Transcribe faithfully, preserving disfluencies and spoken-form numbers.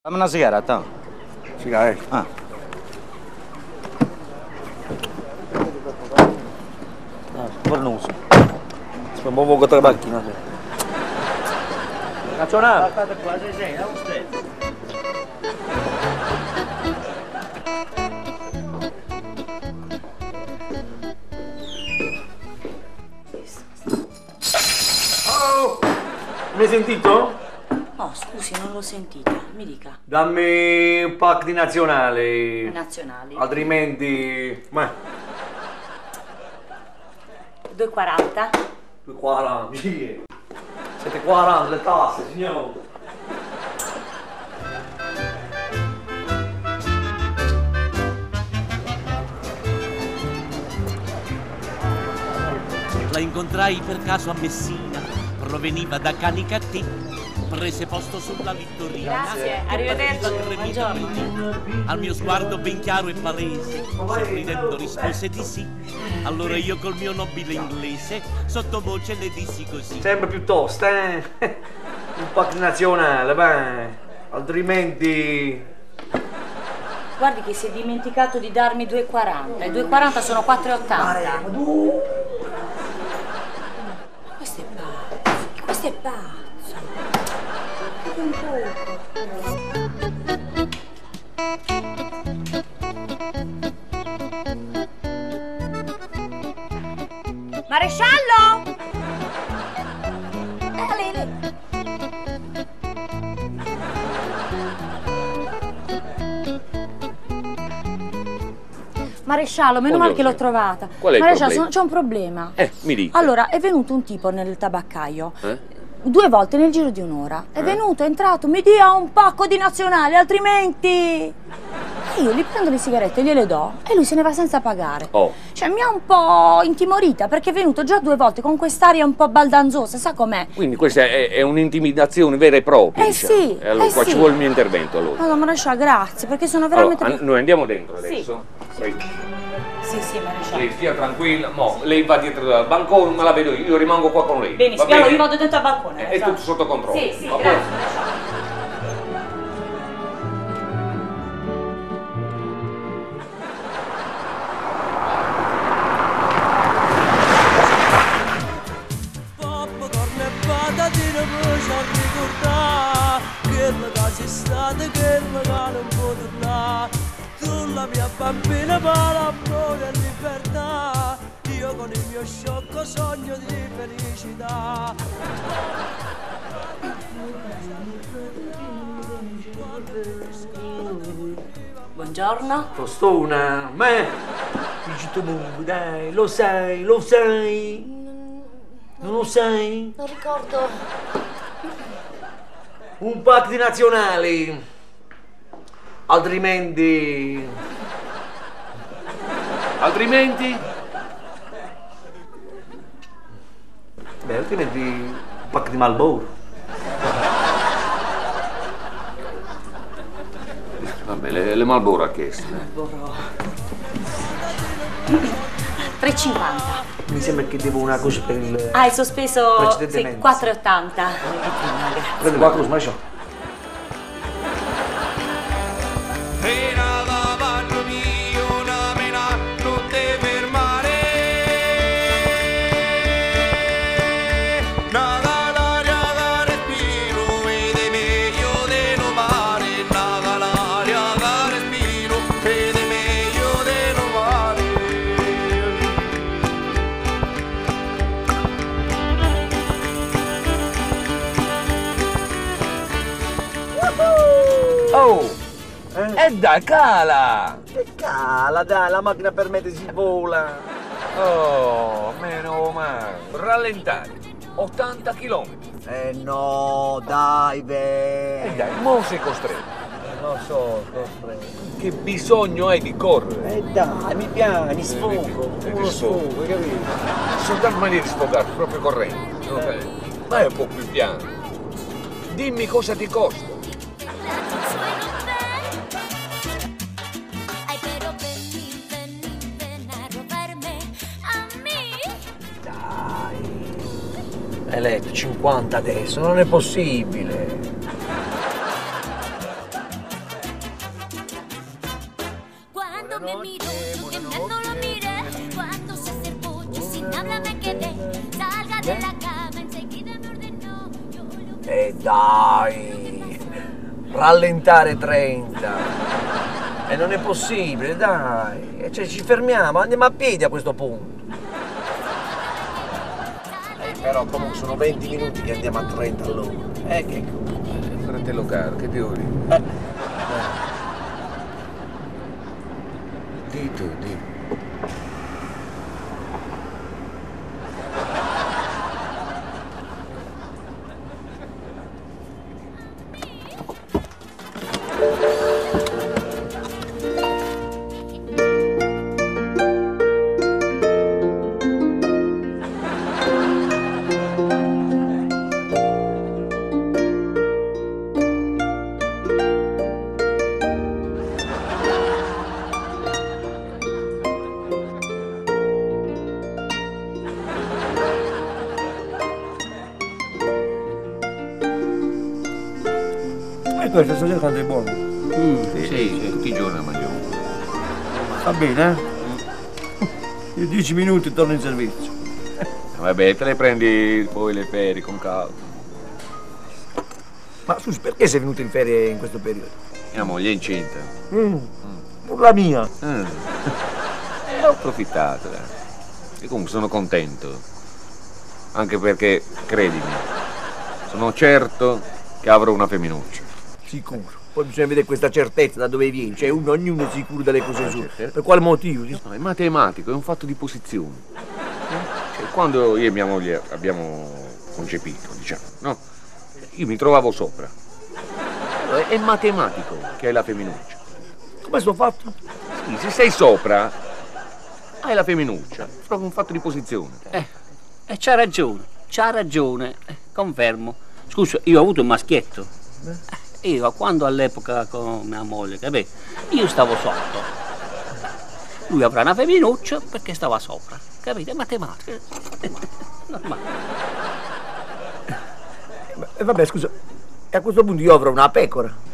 Dammi una sigaretta. Sigaretta? Ah. Ah, pornoso. Spero un po' di macchina. Cazzonato! Aspetta qua, sei sei, è lo stesso. Oh! Mi hai sentito? No, scusi, non l'ho sentita. Mi dica. Dammi un pack di nazionali. Nazionali. Altrimenti... Ma... due e quaranta. due e quaranta, sì. Siete quaranta le tasse, signore. La incontrai per caso a Messina, proveniva da Canicattì. Prese posto sulla Vittorina. Grazie, arrivederci, buongiorno. Al mio sguardo ben chiaro e palese, sorridendo rispose di sì. Allora io col mio nobile inglese sottovoce le dissi così: Sembra piuttosto, eh? Un pack nazionale, beh. Altrimenti... Guardi che si è dimenticato di darmi due e quaranta. I due e quaranta sono quattro e ottanta. Questo è pazzo. Questo è pazzo. Un poco. Maresciallo! Eh, lei, lei. Maresciallo, meno male che l'ho trovata. Qual è il Maresciallo, problema? c'è un problema. Eh, mi dica. Allora, è venuto un tipo nel tabaccaio. Eh? Due volte nel giro di un'ora. È Eh? venuto, è entrato, mi dia un pacco di nazionali, altrimenti... E io gli prendo le sigarette, gliele do e lui se ne va senza pagare. Oh. Cioè, mi ha un po' intimorita perché è venuto già due volte con quest'aria un po' baldanzosa, sa com'è? Quindi questa è, è un'intimidazione vera e propria, Eh diciamo. sì, E allora eh qua sì. ci vuole il mio intervento, allora. No, no, Maresciallo, grazie, perché sono Allora, veramente... an- noi andiamo dentro Sì. adesso. Poi Sì, sì, Maresciallo. lei stia tranquilla, mo, lei va dietro dal bancone, me la vedo io, io rimango qua con lei. Benissimo, va allora bene? io vado dentro al balcone. È, è Maresciallo. tutto sotto controllo. Sì, sì, va grazie, bene? Maresciallo. La mia bambina para amore e libertà, io con il mio sciocco sogno di felicità. Buongiorno. Tostona, me? Dici tu, dai, lo sai, lo sai. Non lo sai? Non ricordo. Un pack di nazionali. Altrimenti... Altrimenti? Beh, altrimenti un pack di Marlboro. Vabbè, le, le Marlboro ha chiesto. tre e cinquanta. Mi sembra che devo una cosa per il... Ah, il sospeso sì, Precedentemente, quattro e ottanta. Prendi qualcosa, ma c'ho. Oh! Eh? E dai, cala! E cala, dai, la macchina per me si vola. Oh, meno male. Rallentare. ottanta chilometri. Eh no, dai, E beh. dai, mo sei costretto. Non so, costretto. Che bisogno hai di correre? Eh dai, mi piani, sfogo. Eh, Uno ti sfogo. sfogo, hai capito? Soltanto maniera di sfogarti, proprio correndo. Eh. Vai un po' più piano. Dimmi cosa ti costa. Ay, pero ven, ven, ven a robarme a mí. Hai letto cinquanta adesso, non è possibile. me miro, yo temblando lo miré. Cuando se acercó, yo sin hablar me quedé. Salga de la cama, enseguida me ordenó. Yo lo... E dai, rallentare trenta. E non è possibile, dai. E cioè, ci fermiamo, andiamo a piedi a questo punto. Eh, però comunque sono venti minuti che andiamo a trenta all'ora. Eh, che... Fratello caro, che devo dire? Eh. Di tu, di. E questo stasera quanto è buono? Mm, sì, sì, sì, tutti i giorni la mangiamo. Va bene, eh? Io dieci minuti e torno in servizio. Vabbè, te le prendi poi le ferie con calma. Ma scusi, perché sei venuto in ferie in questo periodo? Mia moglie è incinta. Mm. Pur la mia. Mm. E ho approfittato, dai. E comunque sono contento. Anche perché, credimi, sono certo che avrò una femminuccia. Sicuro. Poi bisogna vedere questa certezza da dove viene. Cioè uno, ognuno è sicuro delle cose sue. Per quale motivo? No, è matematico, è un fatto di posizione. Cioè, quando io e mia moglie abbiamo concepito, diciamo, no? Io mi trovavo sopra. Allora, è matematico che hai la femminuccia. Come sto fatto? Sì, se sei sopra, hai la femminuccia. È proprio un fatto di posizione. Eh, eh c'ha ragione, c'ha ragione, eh, confermo. Scusa, io ho avuto un maschietto. Eh, io, quando all'epoca con mia moglie, capì? Io stavo sotto. Lui avrà una femminuccia perché stava sopra. Capite? È matematica. Normale. E vabbè, scusa. E a questo punto io avrò una pecora.